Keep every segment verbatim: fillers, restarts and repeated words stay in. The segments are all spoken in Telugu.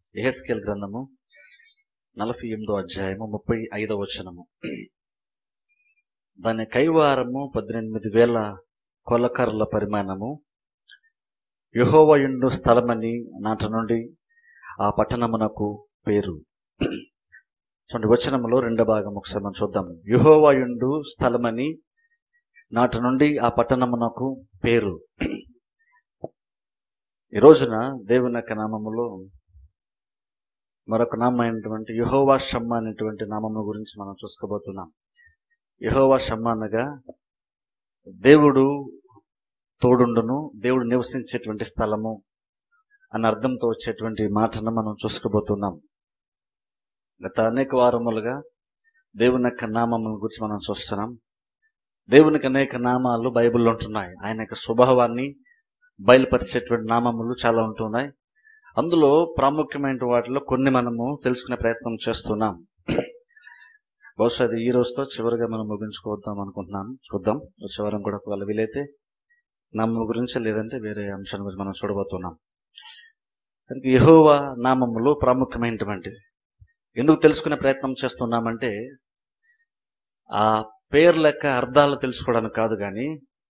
యెహెజ్కేలు గ్రంథము నలభై ఎనిమిదో అధ్యాయము ముప్పై ఐదవ వచనము. దాని కైవారము పద్దెనిమిది వేల కొలకర్ల పరిమాణము, యెహోవా యుండు స్థలమని నాట నుండి ఆ పట్టణమునకు పేరు. చూడండి, వచనములో రెండో భాగం ఒకసారి మనం చూద్దాము. యెహోవా యుండు స్థలమని నాట నుండి ఆ పట్టణమునకు పేరు. ఈ రోజున దేవుని యొక్క నామములో మరొక నామం అయినటువంటి యెహోవా షమ్మా అనేటువంటి నామము గురించి మనం చూసుకోబోతున్నాం. యెహోవా షమ్మా అనగా దేవుడు తోడుండును, దేవుడు నివసించేటువంటి స్థలము అన్న అర్థంతో వచ్చేటువంటి మాటను మనం చూసుకోబోతున్నాం. గత అనేక వారములుగా దేవుని యొక్క నామముల గురించి మనం చూస్తున్నాం. దేవునికి అనేక నామాలు బైబిల్లో ఉంటున్నాయి. ఆయన యొక్క స్వభావాన్ని బయలుపరిచేటువంటి నామములు చాలా ఉంటున్నాయి. అందులో ప్రాముఖ్యమైన వాటిలో కొన్ని మనము తెలుసుకునే ప్రయత్నం చేస్తున్నాం. బహుశా అది ఈ రోజుతో చివరిగా మనం ముగించుకోవద్దాం అనుకుంటున్నాను. చూద్దాం, వచ్చే వారం కూడా ఒకవేళ వీలైతే నామం గురించి లేదంటే వేరే అంశాల గురించి మనం చూడబోతున్నాం. యెహోవా నామములు ప్రాముఖ్యమైనటువంటి ఎందుకు తెలుసుకునే ప్రయత్నం చేస్తున్నామంటే ఆ పేర్ల యొక్క అర్థాలు తెలుసుకోవడానికి కాదు, కానీ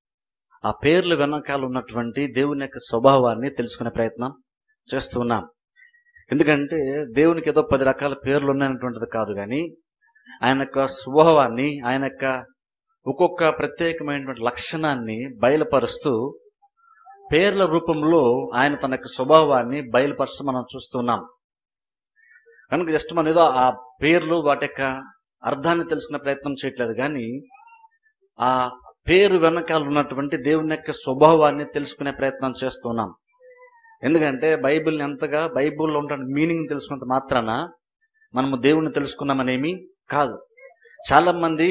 ఆ పేర్లు వెనకాల ఉన్నటువంటి దేవుని యొక్క స్వభావాన్ని తెలుసుకునే ప్రయత్నం చేస్తున్నాం. ఎందుకంటే దేవునికి ఏదో పది రకాల పేర్లు ఉన్నాయన్నటువంటిది కాదు, కానీ ఆయన యొక్క స్వభావాన్ని, ఆయన యొక్క ఒక్కొక్క ప్రత్యేకమైనటువంటి లక్షణాన్ని బయలుపరుస్తూ పేర్ల రూపంలో ఆయన తన యొక్క స్వభావాన్ని బయలుపరుస్తూ మనం చూస్తున్నాం. కనుక జస్ట్ మనం ఏదో ఆ పేర్లు వాటి యొక్క అర్థాన్ని తెలుసుకునే ప్రయత్నం చేయట్లేదు, కానీ ఆ పేరు వెనకాల ఉన్నటువంటి దేవుని యొక్క స్వభావాన్ని తెలుసుకునే ప్రయత్నం చేస్తున్నాం. ఎందుకంటే బైబిల్ని ఎంతగా బైబిల్లో ఉన్న మీనింగ్ తెలుసుకున్నంత మాత్రాన మనము దేవుణ్ణి తెలుసుకున్నామనేమి కాదు. చాలా మంది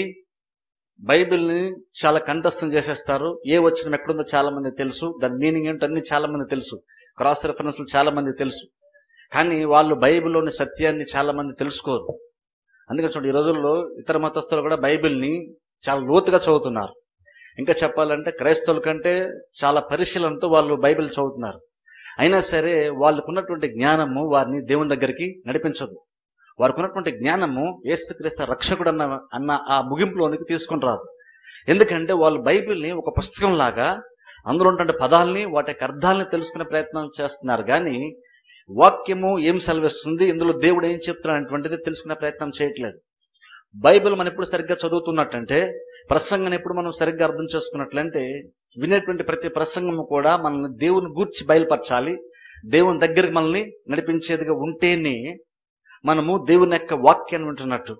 బైబిల్ని చాలా కంఠస్థం చేసేస్తారు. ఏ వచనం ఎక్కడుందో చాలా మంది తెలుసు, దాని మీనింగ్ ఏంటో అన్ని చాలా మంది తెలుసు, క్రాస్ రెఫరెన్స్లు చాలా మంది తెలుసు, కానీ వాళ్ళు బైబిల్లోని సత్యాన్ని చాలా మంది తెలుసుకోరు. అందుకని చూడండి, ఈ రోజుల్లో ఇతర మతస్థులు కూడా బైబిల్ని చాలా లోతుగా చదువుతున్నారు. ఇంకా చెప్పాలంటే క్రైస్తవుల కంటే చాలా పరిశీలనతో వాళ్ళు బైబిల్ చదువుతున్నారు. అయినా సరే వాళ్ళకు ఉన్నటువంటి జ్ఞానము వారిని దేవుని దగ్గరికి నడిపించదు. వారికి ఉన్నటువంటి జ్ఞానము యేసుక్రీస్తు రక్షకుడు అన్న అన్న ఆ ముగింపులోనికి తీసుకుని రాదు. ఎందుకంటే వాళ్ళు బైబిల్ని ఒక పుస్తకం లాగా అందులో ఉన్నటువంటి పదాలని వాటి యొక్క అర్థాలని తెలుసుకునే ప్రయత్నం చేస్తున్నారు, కానీ వాక్యము ఏం సెలవిస్తుంది, ఇందులో దేవుడు ఏం చెప్తున్నాడు అనేటువంటిది తెలుసుకునే ప్రయత్నం చేయట్లేదు. బైబిల్ మనం ఎప్పుడు సరిగ్గా చదువుతున్నట్టంటే, ప్రసంగాన్ని ఎప్పుడు మనం సరిగ్గా అర్థం చేసుకున్నట్లంటే, వినేటువంటి ప్రతి ప్రసంగము కూడా మనల్ని దేవుని గూర్చి బయలుపరచాలి, దేవుని దగ్గరికి మనల్ని నడిపించేదిగా ఉంటేనే మనము దేవుని యొక్క వాక్యాన్ని వింటున్నట్టు.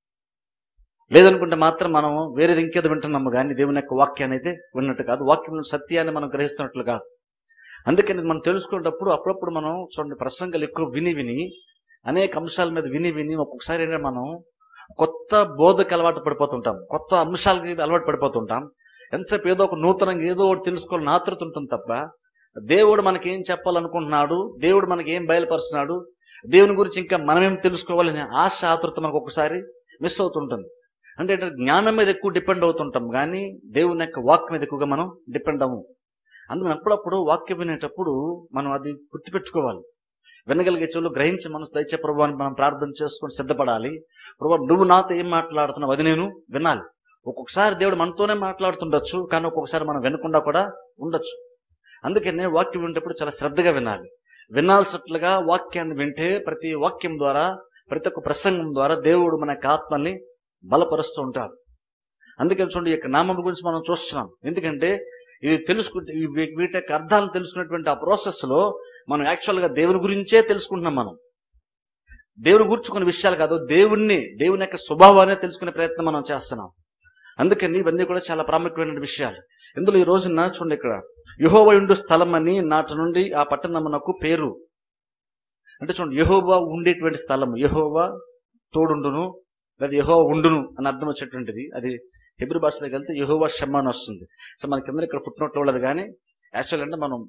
లేదనుకుంటే మాత్రం మనం వేరేది ఇంకేదో వింటున్నాము, కానీ దేవుని యొక్క వాక్యాన్ని అయితే విన్నట్టు కాదు, వాక్యం సత్యాన్ని మనం గ్రహిస్తున్నట్లు కాదు. అందుకని మనం తెలుసుకునేటప్పుడు అప్పుడప్పుడు మనం చూడండి, ప్రసంగాలు ఎక్కువ విని విని అనేక అంశాల మీద విని విని ఒక్కొక్కసారి ఏంటంటే మనం కొత్త బోధకు అలవాటు పడిపోతుంటాం, కొత్త అంశాలకి అలవాటు పడిపోతుంటాం. ఎంతసేపు ఏదో ఒక నూతనంగా ఏదో ఒకటి తెలుసుకోవాలని ఆతృత ఉంటుంది తప్ప దేవుడు మనకి ఏం చెప్పాలనుకుంటున్నాడు, దేవుడు మనకి ఏం బయలుపరుస్తున్నాడు, దేవుని గురించి ఇంకా మనమేం తెలుసుకోవాలనే ఆశ ఆతృత మనకు ఒక్కొక్కసారి మిస్ అవుతుంటుంది. అంటే జ్ఞానం మీద ఎక్కువ డిపెండ్ అవుతుంటాం, కానీ దేవుని యొక్క వాక్యం మీద ఎక్కువగా మనం డిపెండ్ అవ్వము. అందుకని అప్పుడప్పుడు వాక్యం వినేటప్పుడు మనం అది గుర్తుపెట్టుకోవాలి. వినగలిగే చెవులు గ్రహించి మనసు దయచే ప్రభువాన్ని మనం ప్రార్థన చేసుకొని సిద్ధపడాలి. ప్రభు, నువ్వు నాతో ఏం మాట్లాడుతున్నావు అది నేను వినాలి. ఒక్కొక్కసారి దేవుడు మనతోనే మాట్లాడుతుండొచ్చు, కానీ ఒక్కొక్కసారి మనం వినకుండా కూడా ఉండొచ్చు. అందుకనే వాక్యం వినేటప్పుడు చాలా శ్రద్ధగా వినాలి. వినాల్సినట్లుగా వాక్యాన్ని వింటే ప్రతి వాక్యం ద్వారా, ప్రతి ఒక్క ప్రసంగం ద్వారా దేవుడు మన యొక్క ఆత్మల్ని బలపరుస్తూ ఉంటాడు. అందుకని చూడండి, ఈ యొక్క నామం గురించి మనం చూస్తున్నాం. ఎందుకంటే ఇది తెలుసుకుంటే వీటి యొక్క అర్థాలను తెలుసుకునేటువంటి ఆ ప్రాసెస్ లో మనం యాక్చువల్ గా దేవుని గురించే తెలుసుకుంటున్నాం. మనం దేవుని గురించి కొన్ని విషయాలు కాదు, దేవుణ్ణి, దేవుని యొక్క స్వభావాన్ని తెలుసుకునే ప్రయత్నం మనం చేస్తున్నాం. అందుకని ఇవన్నీ కూడా చాలా ప్రాముఖ్యమైన విషయాలు. ఇందులో ఈ రోజున చూడండి, ఇక్కడ యెహోవా యుండు స్థలం అని నాటి నుండి ఆ పట్టణమునకు పేరు. అంటే చూడండి, యెహోవా ఉండేటువంటి స్థలం, యెహోవా తోడుండును లేదా యెహోవా ఉండును అని అర్థం వచ్చేటువంటిది. అది హెబ్రీ భాషలోకి వెళ్తే యెహోవా షమ్మా అని వస్తుంది. సో మన కింద ఇక్కడ ఫుట్ నోట్లో ఉండదు, కానీ యాక్చువల్ అంటే మనం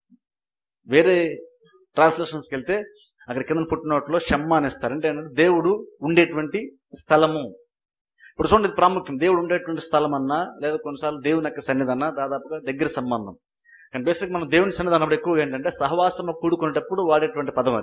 వేరే ట్రాన్స్లేషన్స్కి వెళ్తే అక్కడ కింద ఫుట్ నోట్లో షమ్మా అని ఇస్తారు. అంటే ఏంటంటే దేవుడు ఉండేటువంటి స్థలము. ఇప్పుడు చూడండి, ఇది ప్రాముఖ్యం. దేవుడు ఉండేటువంటి స్థలం అన్నా లేదా కొన్నిసార్లు దేవుని యొక్క సన్నిధి అన్నా దాదాపుగా దగ్గర సంబంధం. కానీ బేసిక్ మనం దేవుని సన్నిధి అన్నప్పుడు ఎక్కువగా ఏంటంటే సహవాసము కూడుకునేటప్పుడు వాడేటువంటి పదం అది.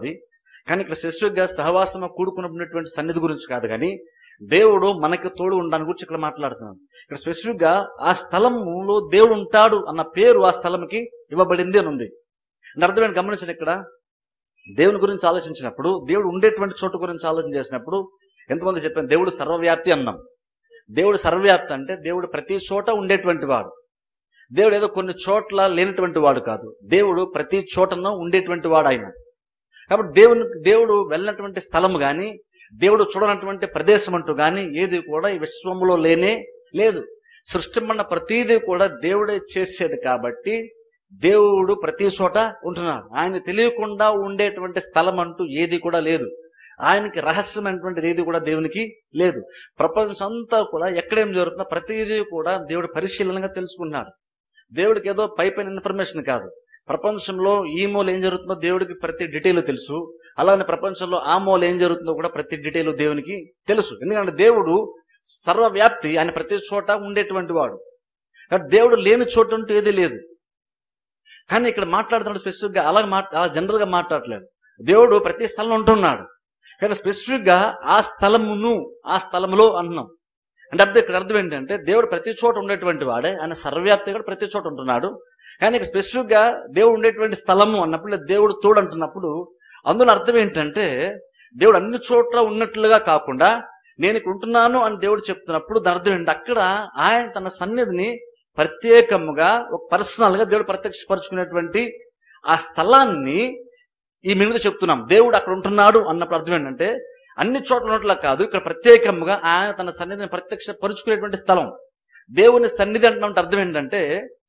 కానీ ఇక్కడ స్పెసిఫిక్గా సహవాసం కూడుకున్నటువంటి సన్నిధి గురించి కాదు, కానీ దేవుడు మనకి తోడు ఉండడానికి గురించి ఇక్కడ మాట్లాడుతున్నాడు. ఇక్కడ స్పెసిఫిక్గా ఆ స్థలంలో దేవుడు ఉంటాడు అన్న పేరు ఆ స్థలంకి ఇవ్వబడింది అని ఉంది. అంటే అర్థమైన గమనించండి, ఇక్కడ దేవుని గురించి ఆలోచించినప్పుడు, దేవుడు ఉండేటువంటి చోటు గురించి ఆలోచన చేసినప్పుడు ఎంతమంది చెప్పాను, దేవుడు సర్వవ్యాప్తి అన్నాం. దేవుడు సర్వవ్యాప్తి అంటే దేవుడు ప్రతి చోట ఉండేటువంటి వాడు. దేవుడు ఏదో కొన్ని చోట్ల లేనటువంటి వాడు కాదు, దేవుడు ప్రతి చోటను ఉండేటువంటి వాడు ఆయన. కాబట్టి దేవుని దేవుడు వెళ్ళినటువంటి స్థలం కానీ, దేవుడు చూడనటువంటి ప్రదేశం అంటూ కానీ ఏది కూడా ఈ విశ్వంలో లేనే లేదు. సృష్టిమన్న ప్రతీది కూడా దేవుడే చేసాడు. కాబట్టి దేవుడు ప్రతి చోట ఉంటున్నాడు. ఆయన తెలియకుండా ఉండేటువంటి స్థలం అంటూ ఏది కూడా లేదు. ఆయనకి రహస్యమైనటువంటిది ఏది కూడా దేవునికి లేదు. ప్రపంచం అంతా కూడా ఎక్కడేం జరుగుతుందో ప్రతిదీ కూడా దేవుడు పరిశీలనగా తెలుసుకున్నాడు. దేవుడికి ఏదో పై పైన ఇన్ఫర్మేషన్ కాదు. ప్రపంచంలో ఈ మూల ఏం జరుగుతుందో దేవుడికి ప్రతి డీటెయిల్ తెలుసు. అలానే ప్రపంచంలో ఆ మూల ఏం జరుగుతుందో కూడా ప్రతి డీటెయిల్ దేవునికి తెలుసు. ఎందుకంటే దేవుడు సర్వవ్యాప్తి, ఆయన ప్రతి చోట ఉండేటువంటి వాడు. కాబట్టి దేవుడు లేని చోటు అంటూ ఏది లేదు. కానీ ఇక్కడ మాట్లాడుతున్నాడు స్పెసిఫిక్గా అలా మాట్ అలా జనరల్గా మాట్లాడలేదు. దేవుడు ప్రతి స్థలంలో ఉంటున్నాడు. కానీ స్పెసిఫిక్గా ఆ స్థలమును ఆ స్థలంలో అంటున్నాం. అంటే అర్థం ఇక్కడ అర్థం ఏంటంటే దేవుడు ప్రతి చోట ఉండేటువంటి వాడే, ఆయన సర్వవ్యాప్తి కూడా ప్రతి చోట ఉంటున్నాడు. కానీ ఇక్కడ స్పెసిఫిక్గా దేవుడు ఉండేటువంటి స్థలము అన్నప్పుడు, దేవుడు తోడు అంటున్నప్పుడు అందులో అర్థం ఏంటంటే దేవుడు అన్ని చోట్ల ఉన్నట్లుగా కాకుండా నేను ఇక్కడ ఉంటున్నాను అని దేవుడు చెప్తున్నప్పుడు దాని అర్థం ఏంటి, అక్కడ ఆయన తన సన్నిధిని ప్రత్యేకముగా ఒక పర్సనల్ గా దేవుడు ప్రత్యక్షపరుచుకునేటువంటి ఆ స్థలాన్ని ఈ మీద చెప్తున్నాం. దేవుడు అక్కడ ఉంటున్నాడు అన్నప్పుడు అర్థం ఏంటంటే అన్ని చోట్ల ఉన్నట్లా కాదు, ఇక్కడ ప్రత్యేకంగా ఆయన తన సన్నిధిని ప్రత్యక్ష పరుచుకునేటువంటి స్థలం. దేవుని సన్నిధి అంటున్నట్టు అర్థం ఏంటంటే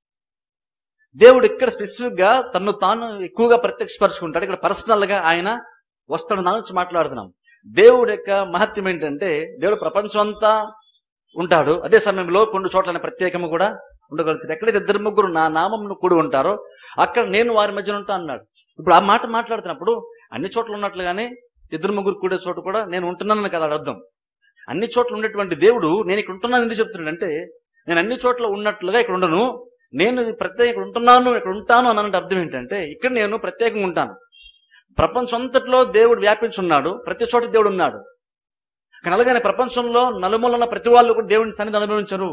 దేవుడు ఇక్కడ స్పెసిఫిక్ గా తను తాను ఎక్కువగా ప్రత్యక్షపరుచుకుంటాడు. ఇక్కడ పర్సనల్ గా ఆయన వస్తాడు. దాని నుంచి మాట్లాడుతున్నాం. దేవుడి యొక్క మహత్యం ఏంటంటే దేవుడు ప్రపంచం అంతా ఉంటాడు, అదే సమయంలో కొన్ని చోట్ల ప్రత్యేకము కూడా ఉండగలుగుతాడు. ఎక్కడైతే ఇద్దరు ముగ్గురు నా నామమును కూడి ఉంటారో అక్కడ నేను వారి మధ్యన ఉంటా అన్నాడు. ఇప్పుడు ఆ మాట మాట్లాడుతున్నప్పుడు అన్ని చోట్ల ఉన్నట్లుగానే ఇద్దరు ముగ్గురు కూడే చోటు కూడా నేను ఉంటున్నాను కదా అర్థం. అన్ని చోట్ల ఉండేటువంటి దేవుడు నేను ఇక్కడ ఉంటున్నాను ఎందుకు చెప్తున్నాడు అంటే, నేను అన్ని చోట్ల ఉన్నట్లుగా ఇక్కడ ఉండను, నేను ప్రత్యేక ఇక్కడ ఉంటున్నాను ఇక్కడ ఉంటాను అన్నట్టు అర్థం ఏంటంటే ఇక్కడ నేను ప్రత్యేకంగా ఉంటాను. ప్రపంచం అంతట్లో దేవుడు వ్యాపించున్నాడు, ప్రతి చోట దేవుడు ఉన్నాడు. కానీ అలాగనే ప్రపంచంలో నలుమూలన ప్రతి వాళ్ళు కూడా దేవుడిని సన్నిధి అనుభవించరు.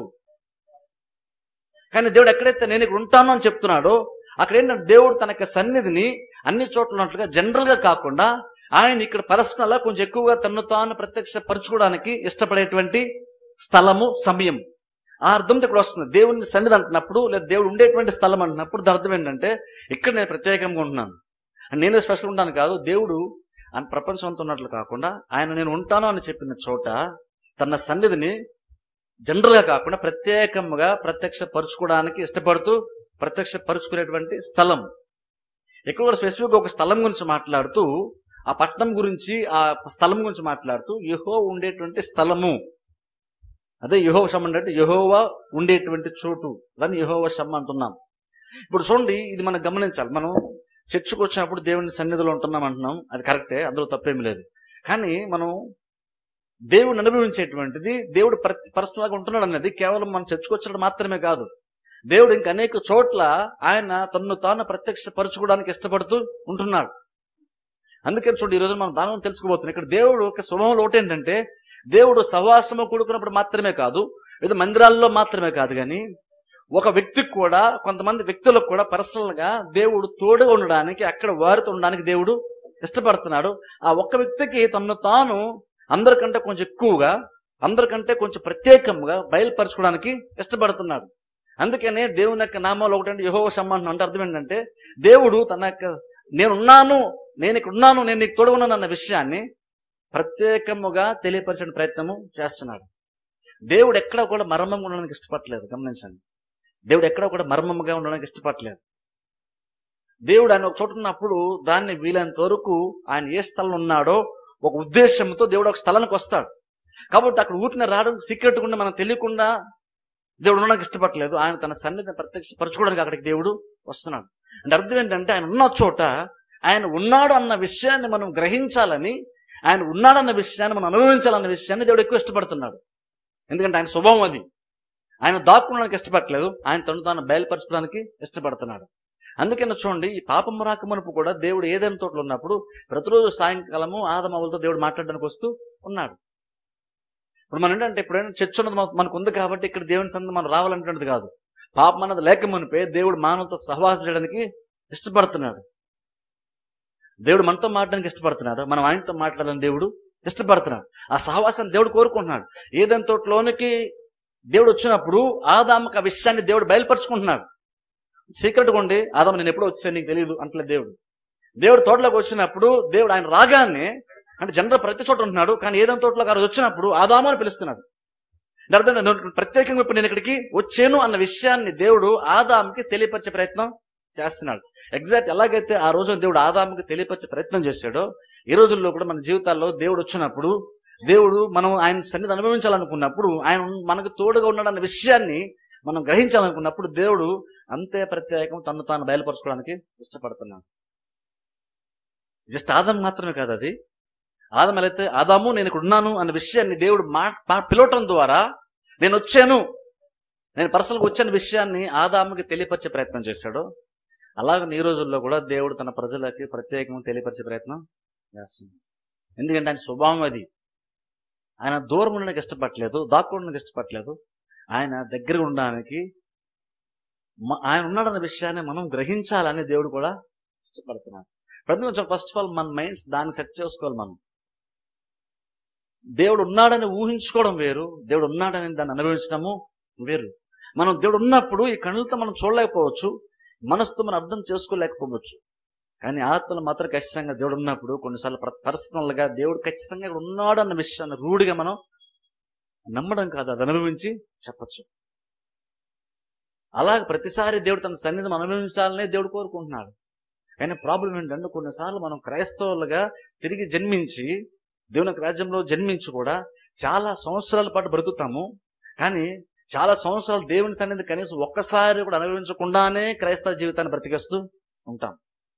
కానీ దేవుడు ఎక్కడైతే నేను ఇక్కడ ఉంటాను అని చెప్తున్నాడో అక్కడ ఏంటంటే దేవుడు తన యొక్క సన్నిధిని అన్ని చోట్ల ఉన్నట్లుగా జనరల్ గా కాకుండా ఆయన ఇక్కడ పర్సనల్ గా కొంచెం ఎక్కువగా తను తాను ప్రత్యక్ష పరచుకోవడానికి ఇష్టపడేటువంటి స్థలము, సమయం. ఆ అర్థంతో ఇక్కడ వస్తుంది. దేవుని సన్నిధి అంటున్నప్పుడు లేదా దేవుడు ఉండేటువంటి స్థలం అంటున్నప్పుడు దాని అర్థం ఏంటంటే ఇక్కడ నేను ప్రత్యేకంగా ఉంటున్నాను, నేనే స్పెషల్ ఉంటాను కాదు. దేవుడు ఆయన ప్రపంచం అంతా ఉన్నట్లు కాకుండా ఆయన నేను ఉంటాను అని చెప్పిన చోట తన సన్నిధిని జనరల్ గా కాకుండా ప్రత్యేకంగా ప్రత్యక్ష పరుచుకోవడానికి ఇష్టపడుతూ ప్రత్యక్ష పరుచుకునేటువంటి స్థలం. ఇక్కడ కూడా స్పెసిఫిక్ గా ఒక స్థలం గురించి మాట్లాడుతూ ఆ పట్టణం గురించి ఆ స్థలం గురించి మాట్లాడుతూ యెహోవా ఉండేటువంటి స్థలము, అదే యెహోవా షమ్మ అంటే యెహోవా ఉండేటువంటి చోటు, దాన్ని యెహోవా షమ్మ అంటున్నాం. ఇప్పుడు చూడండి, ఇది మనం గమనించాలి. మనం చర్చకు వచ్చినప్పుడు దేవుని సన్నిధిలో ఉంటున్నాం అంటున్నాం, అది కరెక్టే, అందులో తప్పేమి లేదు. కానీ మనం దేవుడిని అనుభవించేటువంటిది దేవుడు పర్సనల్గా ఉంటున్నాడు అనేది కేవలం మనం చర్చకు వచ్చినప్పుడు మాత్రమే కాదు. దేవుడు ఇంకా అనేక చోట్ల ఆయన తన్ను తాను ప్రత్యక్ష పరుచుకోవడానికి ఇష్టపడుతూ ఉంటున్నాడు. అందుకని చూడండి, ఈ రోజు మనం దానం తెలుసుకోబోతున్నాం. ఇక్కడ దేవుడు ఒక స్వభావంలో ఒకటి ఏంటంటే దేవుడు సహవాసము కూడుకున్నప్పుడు మాత్రమే కాదు, ఏదో మందిరాల్లో మాత్రమే కాదు, కానీ ఒక వ్యక్తికి కూడా, కొంతమంది వ్యక్తులకు కూడా పర్సనల్ గా దేవుడు తోడుగా ఉండడానికి, అక్కడ వారితో ఉండడానికి దేవుడు ఇష్టపడుతున్నాడు. ఆ ఒక్క వ్యక్తికి తను తాను అందరికంటే కొంచెం ఎక్కువగా, అందరికంటే కొంచెం ప్రత్యేకంగా బయలుపరచుకోవడానికి ఇష్టపడుతున్నాడు. అందుకనే దేవుని యొక్క నామాలు ఒకటంటే యెహోవా షమ్మ అంటే అర్థం ఏంటంటే దేవుడు తన యొక్క నేనున్నాను, నేను ఇక్కడ ఉన్నాను, నేను నీకు తోడుగున్నాను అన్న విషయాన్ని ప్రత్యేకముగా తెలియపరిచే ప్రయత్నము చేస్తున్నాడు. దేవుడు ఎక్కడ కూడా మర్మంగా ఉండడానికి ఇష్టపడలేదు. గమనించండి, దేవుడు ఎక్కడ కూడా మర్మముగా ఉండడానికి ఇష్టపడలేదు. దేవుడు ఆయన ఒక చోట ఉన్నప్పుడు దాన్ని వీలైనంత వరకు ఆయన ఏ స్థలంలో ఉన్నాడో ఒక ఉద్దేశంతో దేవుడు ఒక స్థలానికి వస్తాడు. కాబట్టి అక్కడ ఊరిని రావడం సీక్రెట్ గా మనం తెలియకుండా దేవుడు ఉండడానికి ఇష్టపడలేదు. ఆయన తన సన్నిధిని ప్రత్యక్ష పరచుకోవడానికి అక్కడికి దేవుడు వస్తున్నాడు. అంటే అర్థం ఏంటంటే ఆయన ఉన్న చోట ఆయన ఉన్నాడు అన్న విషయాన్ని మనం గ్రహించాలని, ఆయన ఉన్నాడన్న విషయాన్ని మనం అనుభవించాలన్న విషయాన్ని దేవుడు ఎక్కువ ఇష్టపడుతున్నాడు. ఎందుకంటే ఆయన స్వభావం అది. ఆయన దాక్కోవడానికి ఇష్టపడలేదు, ఆయన తను తాను బయలుపరచుకోవడానికి ఇష్టపడుతున్నాడు. అందుకని చూడండి, ఈ పాపం రాకమునుపు కూడా దేవుడు ఏదైనా తోటలో ఉన్నప్పుడు ప్రతిరోజు సాయంకాలము ఆదమవులతో దేవుడు మాట్లాడడానికి వస్తూ ఉన్నాడు. ఇప్పుడు మనం ఏంటంటే ఎప్పుడైనా చర్చ ఉన్నది మనకు ఉంది కాబట్టి ఇక్కడ దేవుని సన్నిధి మనం రావాలనేటువంటిది కాదు. పాపం అన్నది లేక మునిపే దేవుడు మానవులతో సహవాసం చేయడానికి ఇష్టపడుతున్నాడు. దేవుడు మనతో మాట్లాడడానికి ఇష్టపడుతున్నాడు, మనం ఆయనతో మాట్లాడాలని దేవుడు ఇష్టపడుతున్నాడు. ఆ సహవాసాన్ని దేవుడు కోరుకుంటున్నాడు. ఏదైనా తోటలోనికి దేవుడు వచ్చినప్పుడు ఆదాముకు ఆ విషయాన్ని దేవుడు బయలుపరుచుకుంటున్నాడు. సీక్రెట్గా ఉండి, ఆదాము నేను ఎప్పుడో వచ్చాను నీకు తెలియదు అంటలే దేవుడు. దేవుడు తోటలోకి వచ్చినప్పుడు దేవుడు ఆయన రాగానే, అంటే జనరల్ ప్రతి చోట ఉంటున్నాడు, కానీ ఏదైనా తోటలోకి ఆ రోజు వచ్చినప్పుడు ఆదాము అని పిలుస్తున్నాడు. అర్థం, ప్రత్యేకంగా ఇప్పుడు నేను ఇక్కడికి వచ్చాను అన్న విషయాన్ని దేవుడు ఆదాముకి తెలియపరిచే ప్రయత్నం చేస్తున్నాడు. ఎగ్జాక్ట్ ఎలాగైతే ఆ రోజు దేవుడు ఆదాముకి తెలియపరిచే ప్రయత్నం చేశాడో, ఈ రోజుల్లో కూడా మన జీవితాల్లో దేవుడు వచ్చినప్పుడు, దేవుడు మనం ఆయన సన్నిధి అనుభవించాలనుకున్నప్పుడు, ఆయన మనకు తోడుగా ఉన్నాడన్న విషయాన్ని మనం గ్రహించాలనుకున్నప్పుడు దేవుడు అంతే ప్రత్యేకం తను తాను బయలుపరచుకోవడానికి ఇష్టపడుతున్నాడు. జస్ట్ ఆదాము మాత్రమే కాదు, అది ఆదాము ఎలా అయితే ఆదాము నేను ఇక్కడ ఉన్నాను అన్న విషయాన్ని దేవుడు మా పిలవటం ద్వారా నేను వచ్చాను, నేను పర్సనల్గా వచ్చాను విషయాన్ని ఆదాముకి తెలియపరిచే ప్రయత్నం చేశాడు. అలాగే ఈ రోజుల్లో కూడా దేవుడు తన ప్రజలకి ప్రత్యేకంగా తెలియపరిచే ప్రయత్నం చేస్తుంది. ఎందుకంటే ఆయన స్వభావం అది. ఆయన దూరం ఉండడానికి ఇష్టపడలేదు, దాక్కోవడానికి ఇష్టపడలేదు. ఆయన దగ్గర ఉండడానికి, ఆయన ఉన్నాడన్న విషయాన్ని మనం గ్రహించాలని దేవుడు కూడా ఇష్టపడుతున్నాడు. ప్రతి ఫస్ట్ ఆఫ్ ఆల్ మన మైండ్స్ దాన్ని సెట్ చేసుకోవాలి. మనం దేవుడు ఉన్నాడని ఊహించుకోవడం వేరు, దేవుడు ఉన్నాడని దాన్ని అనుభవించడము వేరు. మనం దేవుడు ఉన్నప్పుడు ఈ కళ్ళతో మనం చూడలేకపోవచ్చు, మనసుతో మనం అర్థం చేసుకోలేకపోవచ్చు, కానీ ఆత్మలు మాత్రం ఖచ్చితంగా దేవుడు ఉన్నప్పుడు కొన్నిసార్లు పర్సనల్ గా దేవుడు ఖచ్చితంగా ఇక్కడ ఉన్నాడు అన్న విషయాన్ని రూఢిగా మనం నమ్మడం కాదు, అది అనుభవించి చెప్పచ్చు. అలాగే ప్రతిసారి దేవుడు తన సన్నిధిని అనుభవించాలనే దేవుడు కోరుకుంటున్నాడు. కానీ ప్రాబ్లం ఏంటంటే కొన్నిసార్లు మనం క్రైస్తవులుగా తిరిగి జన్మించి దేవుని రాజ్యంలో జన్మించి కూడా చాలా సంవత్సరాల పాటు బ్రతుకుతాము, కానీ చాలా సంవత్సరాలు దేవుని సన్నిధి కనీసం ఒక్కసారి కూడా అనుభవించకుండానే క్రైస్తవ జీవితాన్ని బ్రతికేస్తూ ఉంటాం.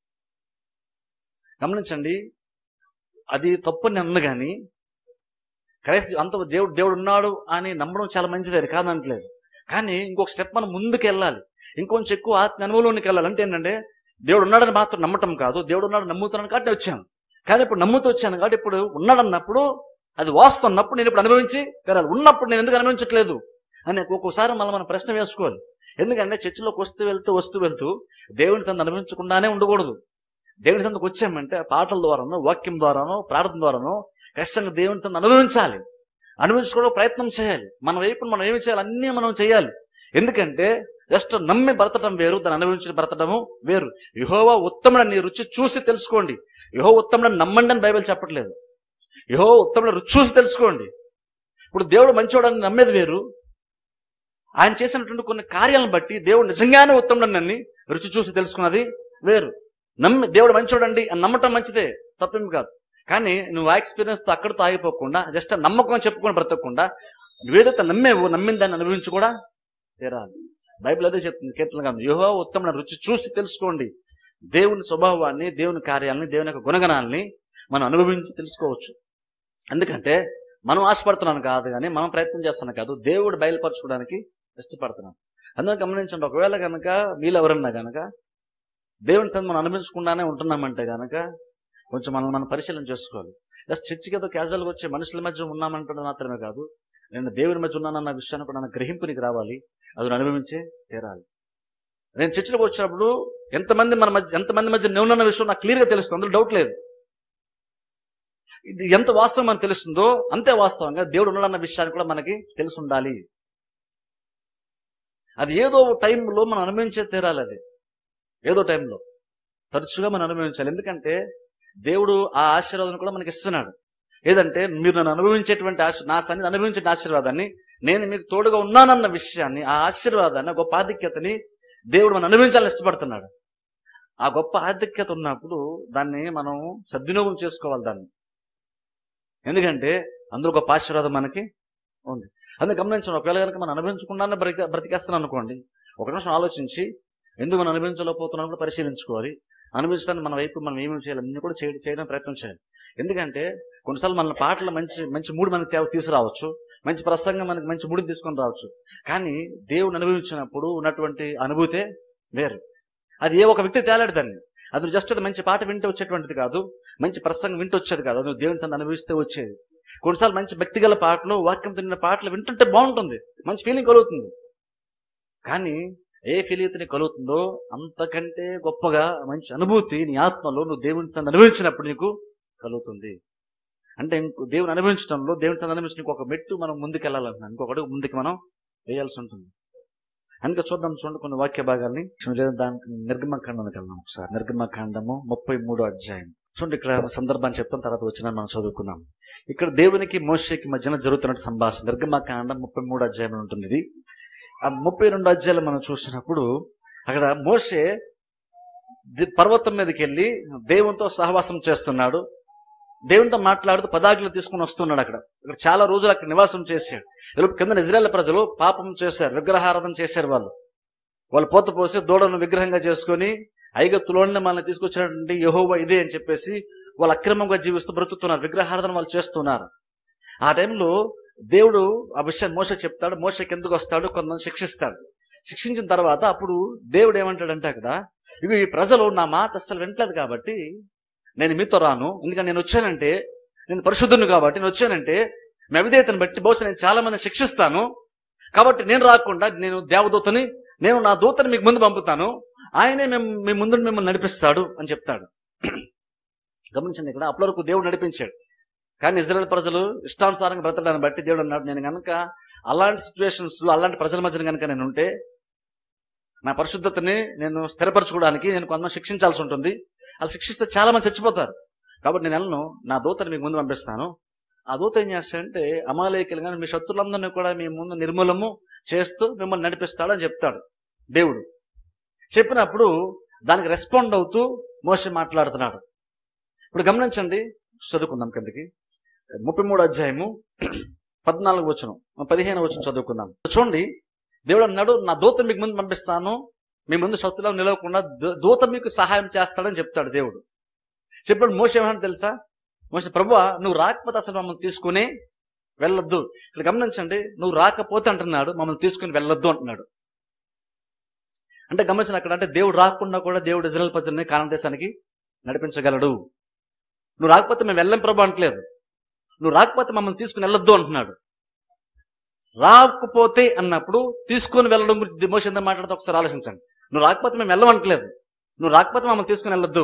గమనించండి, అది తప్పు నన్ను కానీ క్రైస్తవ అంత దేవుడు దేవుడు ఉన్నాడు అని నమ్మడం చాలా మంచిది, అది కాదనట్లేదు. కానీ ఇంకొక స్టెప్ మనం ముందుకు వెళ్ళాలి, ఇంకొంచెం ఎక్కువ ఆత్మ అనుభవంలోనికి వెళ్ళాలి. అంటే ఏంటంటే దేవుడు ఉన్నాడని మాత్రం నమ్మటం కాదు, దేవుడు ఉన్నాడు నమ్ముతున్నాను కాబట్టి వచ్చాను. కానీ ఇప్పుడు నమ్ముతూ వచ్చాను కాబట్టి ఇప్పుడు ఉన్నాడన్నప్పుడు అది వాస్తవం అన్నప్పుడు నేను ఇప్పుడు అనుభవించి తెరాలి. ఉన్నప్పుడు నేను ఎందుకు అనుభవించట్లేదు అని ఒక్కొక్కసారి మళ్ళీ మనం ప్రశ్న వేసుకోవాలి. ఎందుకంటే చర్చిలోకి వస్తూ వెళ్తూ వస్తూ వెళ్తూ దేవుని సంత అనుభవించకుండానే ఉండకూడదు. దేవుని సంతకు వచ్చామంటే పాటల ద్వారానో, వాక్యం ద్వారానో, ప్రార్థన ద్వారానో ఖచ్చితంగా దేవుని సంత అనుభవించాలి, అనుభవించుకోవడం ప్రయత్నం చేయాలి. మన వైపు మనం ఏమి చేయాలి, అన్నీ మనం చేయాలి. ఎందుకంటే జస్ట్ నమ్మి బ్రతటం వేరు, దాన్ని అనుభవించి బ్రతటము వేరు. యెహోవా ఉత్తముడని రుచి చూసి తెలుసుకోండి. యెహోవా ఉత్తముడని నమ్మండి అని బైబిల్ చెప్పట్లేదు, యెహోవా ఉత్తముడని రుచి చూసి తెలుసుకోండి. ఇప్పుడు దేవుడు మంచివాడని నమ్మేది వేరు, ఆయన చేసినటువంటి కొన్ని కార్యాలను బట్టి దేవుడు నిజంగానే ఉత్తముడని రుచి చూసి తెలుసుకున్నది వేరు. నమ్మి దేవుడు మంచివాడండి అని నమ్మటం మంచిదే, తప్పేమి కాదు. కానీ నువ్వు ఆ ఎక్స్పీరియన్స్ తో అక్కడితో ఆగిపోకుండా జస్ట్ నమ్మకం చెప్పుకొని బ్రతకకుండా నువ్వేదైతే నమ్మేవో నమ్మిన దాన్ని అనుభవించి కూడా తీరాలి. బైబిల్ అదే చెప్తుంది, కీర్తన గ్రంథం, యెహోవా ఉత్తముడని రుచి చూసి తెలుసుకోండి. దేవుని స్వభావాన్ని, దేవుని కార్యాలని, దేవుని యొక్క గుణగణాలని మనం అనుభవించి తెలుసుకోవచ్చు. ఎందుకంటే మనం ఆశపడుతున్నాను కాదు, కానీ మనం ప్రయత్నం చేస్తున్నాం కాదు, దేవుడు బయలుపరచుకోవడానికి ఇష్టపడుతున్నాం. అందులో గమనించండి, ఒకవేళ కనుక వీళ్ళు ఎవరన్నా కనుక దేవుని సన్నిధిని మనం అనుభవించకుండానే ఉంటున్నామంటే కనుక కొంచెం మనం మనం పరిశీలన చేసుకోవాలి. జస్ట్ చర్చికి ఏదో క్యాజువల్గా వచ్చే మనుషుల మధ్య ఉన్నామంటే మాత్రమే కాదు, నేను దేవుని మధ్య ఉన్నానన్న విషయాన్ని కూడా నాకు గ్రహింపునికి రావాలి, అది అనుభవించే తీరాలి. నేను చర్చిలోకి వచ్చినప్పుడు ఎంతమంది మన మధ్య ఎంతమంది మధ్య నేనున్న విషయం నాకు క్లియర్గా తెలుస్తుంది, అందులో డౌట్ లేదు. ఇది ఎంత వాస్తవం మనకు తెలుస్తుందో అంతే వాస్తవంగా దేవుడు ఉన్నాడన్న విషయాన్ని కూడా మనకి తెలిసి ఉండాలి. అది ఏదో టైంలో మనం అనుభవించే తీరాలి, అది ఏదో టైంలో తరచుగా మనం అనుభవించాలి. ఎందుకంటే దేవుడు ఆ ఆశీర్వాదాన్ని కూడా మనకి ఇస్తున్నాడు. ఏదంటే మీరు నన్ను అనుభవించేటువంటి ఆశ నా సన్నిధి అనుభవించే ఆశీర్వాదాన్ని, నేను మీకు తోడుగా ఉన్నానన్న విషయాన్ని, ఆ ఆశీర్వాదాన్ని, గొప్ప ఆధిక్యతని దేవుడు మనం అనుభవించాలని ఇష్టపడుతున్నాడు. ఆ గొప్ప ఆధిక్యత ఉన్నప్పుడు దాన్ని మనం సద్వినియోగం చేసుకోవాలి దాన్ని. ఎందుకంటే అందులో గొప్ప ఆశీర్వాదం మనకి ఉంది. అందుకే గమనించండి, ఒకవేళ కనుక మనం అనుభవించకుండానే బ్రతిక బ్రతికేస్తున్నాం అనుకోండి, ఒక నిమిషం ఆలోచించి ఎందుకు మనం అనుభవించలేకపోతున్నాం కూడా పరిశీలించుకోవాలి. అనుభవించడానికి మన వైపు మనం ఏమేమి చేయాలి అన్ని కూడా చేయడం చేయడానికి ప్రయత్నం చేయాలి. ఎందుకంటే కొన్నిసార్లు మన పాటలు మంచి మంచి మూడు మనకి తేవ తీసుకురావచ్చు, మంచి ప్రసంగం మనకి మంచి మూడిని తీసుకొని రావచ్చు, కానీ దేవుని అనుభవించినప్పుడు ఉన్నటువంటి అనుభూతే వేరు. అది ఏ ఒక వ్యక్తి తేలాడు దాన్ని. అది జస్ట్ అది మంచి పాట వింటే వచ్చేటువంటిది కాదు, మంచి ప్రసంగం వింటూ వచ్చేది కాదు, అది దేవుని సన్నిధిని అనుభవిస్తే వచ్చేది. కొన్నిసార్లు మంచి భక్తి గల పాటలు, వాక్యం తిన్న పాటలు వింటుంటే బాగుంటుంది, మంచి ఫీలింగ్ కలుగుతుంది. కానీ ఏ ఫీలింగ్ నీకు కలుగుతుందో అంతకంటే గొప్పగా మంచి అనుభూతి నీ ఆత్మలో నువ్వు దేవుని సన్నిధిని అనుభవించినప్పుడు నీకు కలుగుతుంది. అంటే ఇంకో దేవుని అనుభవించడంలో, దేవుని సన్నిధిని అనుభవించిన ఇంకొక మెట్టు మనం ముందుకు వెళ్ళాలంటున్నాను, ఇంకొకటి ముందుకు మనం వేయాల్సి ఉంటుంది. అందుకే చూద్దాం, చూడండి కొన్ని వాక్య భాగాల్ని. లేదా దానికి నిర్గమకాండానికి వెళ్దాం ఒకసారి. నిర్గమకాండము ముప్పై మూడో అధ్యాయం చూడండి. ఇక్కడ సందర్భాన్ని చెప్తాం, తర్వాత వచ్చిన మనం చదువుకుందాం. ఇక్కడ దేవునికి మోషేకి మధ్యన జరుగుతున్న సంభాషణ నిర్గమకాండం ముప్పై మూడు అధ్యాయంలో ఉంటుంది. ఇది ఆ ముప్పై రెండు అధ్యాయాలు మనం చూసినప్పుడు అక్కడ మోషే పర్వతం మీదకి వెళ్ళి దేవునితో సహవాసం చేస్తున్నాడు, దేవునితో మాట్లాడుతూ పదాజ్ఞలు తీసుకుని వస్తున్నాడు. అక్కడ ఇక్కడ చాలా రోజులు అక్కడ నివాసం చేశాడు. ఇలా కింద ఇజ్రాయేల్ ప్రజలు పాపం చేశారు, విగ్రహారాధన చేశారు. వాళ్ళు వాళ్ళు పోత పోసి దూడను విగ్రహంగా చేసుకుని ఐగుప్తులోనే మనల్ని తీసుకొచ్చినటువంటి యెహోవా ఇదే అని చెప్పేసి వాళ్ళు అక్రమంగా జీవిస్తూ బ్రతుకుతున్నారు, విగ్రహారాధన వాళ్ళు చేస్తున్నారు. ఆ టైంలో దేవుడు ఆ విషయాన్ని మోషే చెప్తాడు, మోషేకి ఎందుకు వస్తాడు, కొంతమంది శిక్షిస్తాడు. శిక్షించిన తర్వాత అప్పుడు దేవుడు ఏమంటాడంటే అక్కడ, ఇవి ఈ ప్రజలు నా మాట అస్సలు వింటలేదు కాబట్టి నేను మీతో రాను, ఎందుకంటే నేను వచ్చానంటే నేను పరిశుద్ధుని కాబట్టి నేను వచ్చానంటే మీ అవిధేయతను బట్టి బహుశా నేను చాలా మందిని శిక్షిస్తాను, కాబట్టి నేను రాకుండా నేను దేవదూతని, నేను నా దూతని మీకు ముందు పంపుతాను, ఆయనే మేము మీ ముందు మిమ్మల్ని నడిపిస్తాడు అని చెప్తాడు. గమనించండి, ఇక్కడ అప్పటి వరకు దేవుడు నడిపించాడు. కానీ ఇజ్రాయేల్ ప్రజలు ఇష్టానుసారంగా బ్రతకడాన్ని బట్టి దేవుడు అన్నాడు, నేను కనుక అలాంటి సిచ్యువేషన్స్ లో అలాంటి ప్రజల మధ్యన కనుక నేను ఉంటే నా పరిశుద్ధతని నేను స్థిరపరచుకోవడానికి నేను కొంతమంది శిక్షించాల్సి ఉంటుంది, అలా శిక్షిస్తే చాలా మంది చచ్చిపోతారు, కాబట్టి నేను వెళ్ళను, నా దూతని మీకు ముందు పంపిస్తాను. ఆ దూత ఏం చేస్తాడంటే అమాలేకులు కానీ మీ శత్రులందరినీ కూడా మీ ముందు నిర్మూలము చేస్తూ మిమ్మల్ని నడిపిస్తాడు అని చెప్తాడు దేవుడు. చెప్పినప్పుడు దానికి రెస్పాండ్ అవుతూ మోషే మాట్లాడుతున్నాడు. ఇప్పుడు గమనించండి, చదువుకుందాం కిందకి. ముప్పై మూడు అధ్యాయము పద్నాలుగు వచనం పదిహేను వచనం చదువుకుందాం. చూడండి, దేవుడు అన్నాడు, నా దూత మీకు ముందు పంపిస్తాను, మీ ముందు శత్రువులు నిలవకుండా దూత మీకు సహాయం చేస్తాడని చెప్తాడు దేవుడు. చెప్పాడు మోషే ఏమన్నా తెలుసా, మోషే ప్రభువా నువ్వు రాకపోతే అసలు మమ్మల్ని తీసుకుని వెళ్ళొద్దు. ఇక్కడ గమనించండి, నువ్వు రాకపోతే అంటున్నాడు మమ్మల్ని తీసుకుని వెళ్ళొద్దు అంటున్నాడు. అంటే గమనించండి, అక్కడ అంటే దేవుడు రాకుండా కూడా దేవుడు ఇజ్రాయేల్ ప్రజల్ని కానాను దేశానికి నడిపించగలడు. నువ్వు రాకపోతే మేము వెళ్ళం ప్రభు అంటలేదు, నువ్వు రాకపోతే మమ్మల్ని తీసుకుని వెళ్ళొద్దు అంటున్నాడు. రాకపోతే అన్నప్పుడు తీసుకుని వెళ్ళడం గురించి మోషే ఎంత మాట్లాడితే ఒకసారి ఆలోచించండి. నువ్వు రాకపోతే మేము వెళ్ళమంటలేదు, నువ్వు రాకపోతే మమ్మల్ని తీసుకుని వెళ్ళొద్దు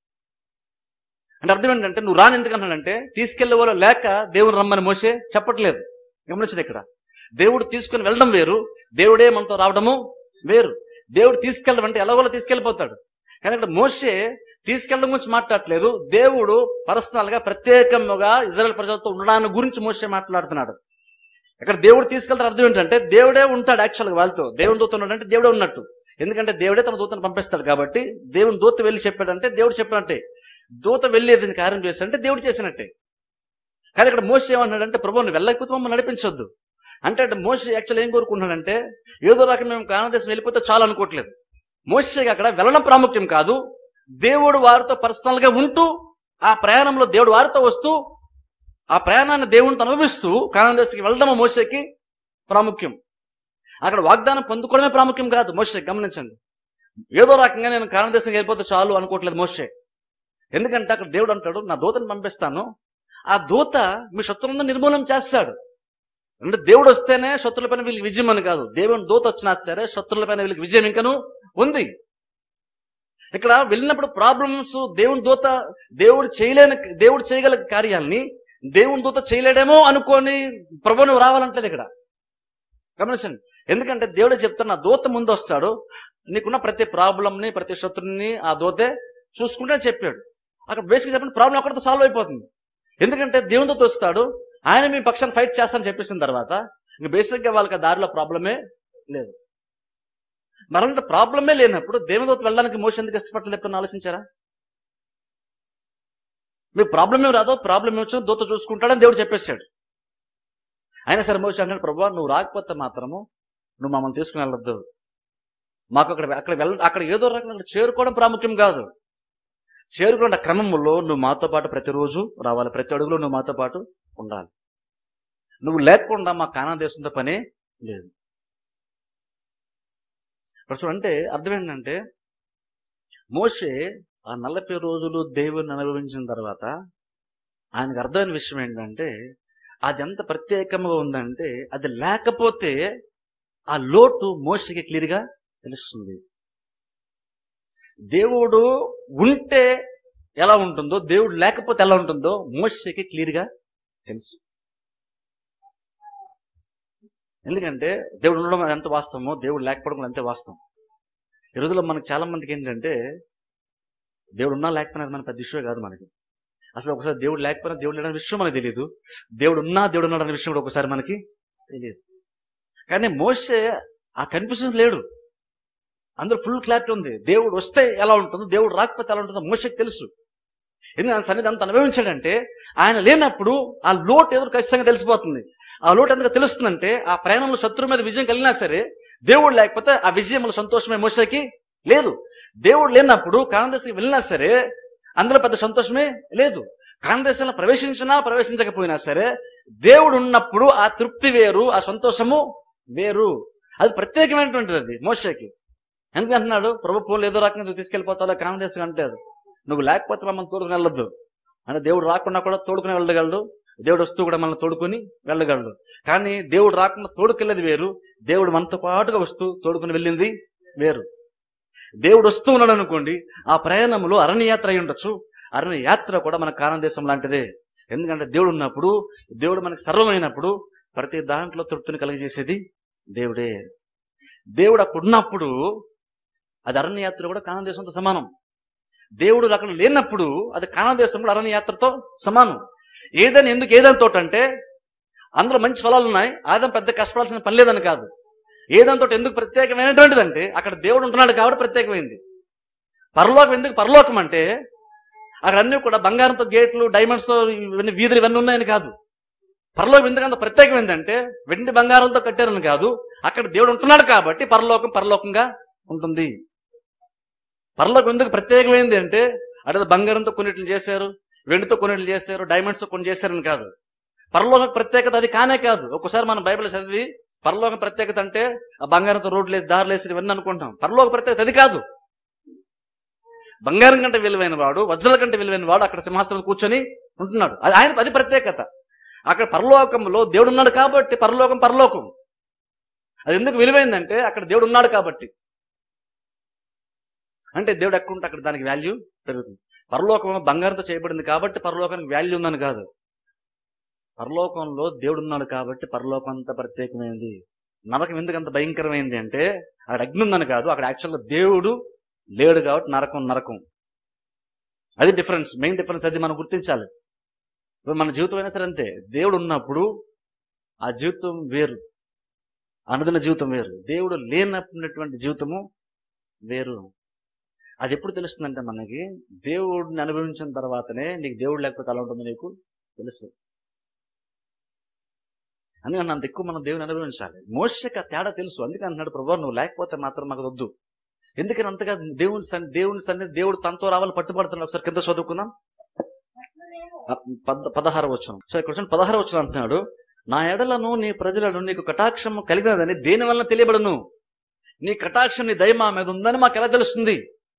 అంటే అర్థం ఏంటంటే, నువ్వు రాని ఎందుకంటాడంటే తీసుకెళ్లే వాళ్ళు లేక దేవుని రమ్మని మోషే చెప్పట్లేదు. గమనించండి, ఇక్కడ దేవుడు తీసుకుని వెళ్ళడం వేరు, దేవుడే మనతో రావడము వేరు. దేవుడు తీసుకెళ్ళడం అంటే ఎలాగోలా తీసుకెళ్ళిపోతాడు, కానీ ఇక్కడ మోషే తీసుకెళ్ళడం గురించి మాట్లాడట్లేదు, దేవుడు పర్సనల్ గా ప్రత్యేకంగా ఇజ్రాయేల్ ప్రజలతో ఉండడాన్ని గురించి మోషే మాట్లాడుతున్నాడు. ఇక్కడ దేవుడు తీసుకెళ్తారు అర్థం ఏంటంటే దేవుడే ఉంటాడు యాక్చువల్ గా వాళ్ళతో. దేవుని దూత ఉన్నాడు అంటే దేవుడే ఉన్నట్టు, ఎందుకంటే దేవుడే తన దూతను పంపిస్తాడు కాబట్టి దేవుని దూత వెళ్ళి చెప్పాడంటే దేవుడు చెప్పినట్టే, దూత వెళ్ళి ఏదైనా కార్యం చేస్తాడంటే దేవుడు చేసినట్టే. కానీ ఇక్కడ మోషే ఏమన్నాడంటే ప్రభు నువ్వు వెళ్ళకపోతే మమ్మల్ని నడిపించొద్దు అంటే, అంటే మోషే యాక్చువల్ ఏం కోరుకుంటున్నాడంటే ఏదో రకం మేము కానాను దేశం వెళ్ళిపోతే చాలు అనుకోవట్లేదు. మోషేకి అక్కడ వెళ్ళడం ప్రాముఖ్యం కాదు, దేవుడు వారితో పర్సనల్ గా ఉంటూ ఆ ప్రయాణంలో దేవుడు వారితో వస్తూ ఆ ప్రయాణాన్ని దేవునితో అనుభవిస్తూ కానాను దేశానికి వెళ్ళడం మోషేకి ప్రాముఖ్యం. అక్కడ వాగ్దానం పొందుకోవడమే ప్రాముఖ్యం కాదు మోషేకి. గమనించండి, ఏదో రకంగా నేను కానాను దేశానికి వెళ్ళిపోతే చాలు అనుకోవట్లేదు మోషే. ఎందుకంటే అక్కడ దేవుడు అంటాడు నా దూతను పంపిస్తాను, ఆ దూత మీ శత్రువులందరూ నిర్మూలన చేస్తాడు. అంటే దేవుడు వస్తేనే శత్రులపైన వీళ్ళకి విజయం అని కాదు, దేవుని దూత వచ్చినా సరే శత్రులపైన వీళ్ళకి విజయం ఇంకను ఉంది. ఇక్కడ వెళ్ళినప్పుడు ప్రాబ్లమ్స్ దేవుని దూత దేవుడు చేయలేని దేవుడు చేయగల కార్యాలని దేవుని దూత చేయలేడేమో అనుకొని ప్రభు నువ్వు రావాలంటలేదు ఇక్కడ. గమనించండి, ఎందుకంటే దేవుడే చెప్తాడు నా దూత ముందు వస్తాడు, నీకున్న ప్రతి ప్రాబ్లంని ప్రతి శత్రుని ఆ దూతే చూసుకుంటే చెప్పాడు. అక్కడ బేసిక్ చెప్పండి ప్రాబ్లం అక్కడితో సాల్వ్ అయిపోతుంది. ఎందుకంటే దేవుని దూత వస్తాడు, ఆయన మీ పక్షాన్ని ఫైట్ చేస్తానని చెప్పేసిన తర్వాత ఇంక బేసిక్ గా వాళ్ళకి దారిలో ప్రాబ్లమే లేదు. మరంటే ప్రాబ్లమే లేనప్పుడు దేవుని దూత వెళ్ళడానికి మోషే ఎందుకు ఇష్టపడలేదు ఎప్పుడన్నా ఆలోచించారా? మీకు ప్రాబ్లం ఏమి రాదో, ప్రాబ్లం ఏమొచ్చో దూత చూసుకుంటాడని దేవుడు చెప్పేశాడు. అయినా సరే మోషే అంటాడు ప్రభు నువ్వు రాకపోతే మాత్రము నువ్వు మమ్మల్ని తీసుకుని వెళ్ళొద్దు, మాకు అక్కడ అక్కడ వెళ్ళ అక్కడ ఏదో రకంగా చేరుకోవడం ప్రాముఖ్యం కాదు, చేరుకున్న క్రమంలో నువ్వు మాతో పాటు ప్రతిరోజు రావాలి, ప్రతి అడుగులో నువ్వు మాతో పాటు ఉండాలి, నువ్వు లేకుండా మా కానాను దేశంతో పనే లేదు. చూడంటే అర్థం ఏంటంటే మోషే ఆ నలభై రోజులు దేవుని అనుభవించిన తర్వాత ఆయనకు అర్థమైన విషయం ఏంటంటే అది ఎంత ప్రత్యేకంగా ఉందంటే అది లేకపోతే ఆ లోటు మోషేకి క్లియర్గా తెలుస్తుంది. దేవుడు ఉంటే ఎలా ఉంటుందో, దేవుడు లేకపోతే ఎలా ఉంటుందో మోషేకి క్లియర్గా తెలుసు. ఎందుకంటే దేవుడు ఉండడం అది ఎంత వాస్తవమో దేవుడు లేకపోవడం అంతే వాస్తవం. ఈ రోజుల్లో మనకు చాలా మందికి ఏంటంటే దేవుడు ఉన్నా లేకపోయినా మన పెద్ద విషయం కాదు. మనకి అసలు ఒకసారి దేవుడు లేకపోయినా దేవుడు లేడనే విషయం మనకు తెలియదు, దేవుడు ఉన్నా దేవుడు ఉన్నాడనే విషయం కూడా ఒకసారి మనకి తెలియదు. కానీ మోషే ఆ కన్ఫ్యూజన్ లేడు, అందులో ఫుల్ క్లారిటీ ఉంది. దేవుడు వస్తే ఎలా ఉంటుందో దేవుడు రాకపోతే ఎలా ఉంటుందో మోషేకి తెలుసు. ఎందుకంటే సన్నిధి అంత అనుభవించాడంటే ఆయన లేనప్పుడు ఆ లోటు ఏదో ఖచ్చితంగా తెలిసిపోతుంది. ఆ లోటు ఎందుకు తెలుస్తుందంటే ఆ ప్రయాణంలో శత్రువు మీద విజయం కలిగినా సరే దేవుడు లేకపోతే ఆ విజయంలో సంతోషమే మోషేకి లేదు. దేవుడు లేనప్పుడు కానాను దేశానికి వెళ్ళినా సరే అందులో పెద్ద సంతోషమే లేదు. కానాను దేశంలో ప్రవేశించినా ప్రవేశించకపోయినా సరే దేవుడు ఉన్నప్పుడు ఆ తృప్తి వేరు, ఆ సంతోషము వేరు. అది ప్రత్యేకమైనటువంటిది అది మోషేకి. ఎందుకంటున్నాడు ప్రభు ఫోన్లు ఏదో రకంగా నువ్వు తీసుకెళ్ళిపోతావు కానాను దేశం అంటారు. నువ్వు లేకపోతే మమ్మల్ని తోడుకుని వెళ్ళొద్దు అంటే దేవుడు రాకుండా కూడా తోడుకుని వెళ్ళగలడు, దేవుడు వస్తూ కూడా మనల్ని తోడుకుని వెళ్ళగలడు. కానీ దేవుడు రాకుండా తోడుకెళ్ళేది వేరు, దేవుడు మనతో పాటుగా వస్తూ తోడుకుని వెళ్ళింది వేరు. దేవుడు వస్తూ ఉన్నాడు అనుకోండి, ఆ ప్రయాణంలో అరణ్యయాత్ర అయి ఉండొచ్చు, అరణ్య యాత్ర కూడా మన కానాను దేశం లాంటిదే. ఎందుకంటే దేవుడు ఉన్నప్పుడు, దేవుడు మనకు సర్వమైనప్పుడు ప్రతి దాంట్లో తృప్తిని కలిగజేసేది దేవుడే. దేవుడు అక్కడ ఉన్నప్పుడు అది అరణ్యయాత్ర కూడా కానాను దేశంతో సమానం. దేవుడు అక్కడ లేనప్పుడు అది కానాను దేశం కూడా అరణ్యయాత్రతో సమానం. ఏదైనా ఎందుకు ఏదైనా తోట అంటే అందులో మంచి ఫలాలు ఉన్నాయి, ఆదాం పెద్ద కష్టపడాల్సిన పని లేదని కాదు. ఏదంతో ఎందుకు ప్రత్యేకమైనటువంటిది అంటే అక్కడ దేవుడు ఉంటున్నాడు కాబట్టి ప్రత్యేకమైంది. పరలోకం ఎందుకు పరలోకం అంటే అక్కడ అన్ని కూడా బంగారంతో గేట్లు, డైమండ్స్తో ఇవన్నీ వీధులు ఇవన్నీ ఉన్నాయని కాదు. పరలోకం ఎందుకంత ప్రత్యేకమైందంటే వెండి బంగారాలతో కట్టారని కాదు, అక్కడ దేవుడు ఉంటున్నాడు కాబట్టి పరలోకం పరలోకంగా ఉంటుంది. పరలోకం ఎందుకు ప్రత్యేకమైంది అంటే అదే బంగారంతో కొన్నిట్లు చేశారు, వెండితో కొన్నిట్లు చేశారు, డైమండ్స్తో కొన్ని చేశారని కాదు. పరలోక ప్రత్యేకత అది కానే కాదు. ఒక్కసారి మనం బైబిల్ చదివి పరలోక ప్రత్యేకత అంటే ఆ బంగారంతో రోడ్లు వేసి దారులు వేసి ఇవన్నీ అనుకుంటాం. పరలోక ప్రత్యేకత అది కాదు. బంగారం కంటే విలువైన వాడు, వజ్రాల కంటే విలువైన వాడు అక్కడ సింహాసనం కూర్చొని ఉంటున్నాడు. అది ఆయన అది ప్రత్యేకత. అక్కడ పరలోకంలో దేవుడు ఉన్నాడు కాబట్టి పరలోకం పరలోకం. అది ఎందుకు విలువైందంటే అక్కడ దేవుడు ఉన్నాడు కాబట్టి. అంటే దేవుడు ఎక్కడ ఉంటే అక్కడ దానికి వాల్యూ పెరుగుతుంది. పరలోకం బంగారంతో చేయబడింది కాబట్టి పరలోకానికి వాల్యూ ఉందని కాదు. పరలోకంలో దేవుడు ఉన్నాడు కాబట్టి పరలోకం అంత ప్రత్యేకమైంది. నరకం ఎందుకు అంత భయంకరమైంది అంటే అక్కడ అగ్ని ఉందని కాదు, అక్కడ యాక్చువల్గా దేవుడు లేడు కాబట్టి నరకం నరకం. అది డిఫరెన్స్, మెయిన్ డిఫరెన్స్ అది మనం గుర్తించాలి. మన జీవితం అయినా సరే అంతే. దేవుడు ఉన్నప్పుడు ఆ జీవితం వేరు, అనుదిన జీవితం వేరు. దేవుడు లేనటువంటి జీవితము వేరు. అది ఎప్పుడు తెలుస్తుందంటే మనకి దేవుడిని అనుభవించిన తర్వాతనే నీకు దేవుడు లేకపోతే అలా ఉంటుందో నీకు తెలుస్తుంది. అందుకని అంత ఎక్కువ మనం దేవుని అనుభవించాలి. మోషేకి ఆ తేడా తెలుసు. అందుకని అన్నాడు ప్రభు నువ్వు లేకపోతే మాత్రం మాకు వద్దు. ఎందుకని అంతగా దేవుని సన్ని దేవుని సన్ని దేవుడు తనతో రావాలి పట్టుబడుతున్నాడు. ఒకసారి కింద చదువుకుందాం. పదహారు వచనం. సో ఇక్కడ పదహారు వచనం అంటున్నాడు, నా ఎడలను నీ ప్రజలను నీకు కటాక్షము కలిగినదని దేని వలన తెలియబడను, నీ కటాక్షం నీ దయ మా మీద ఉందని మాకు ఎలా తెలుస్తుంది?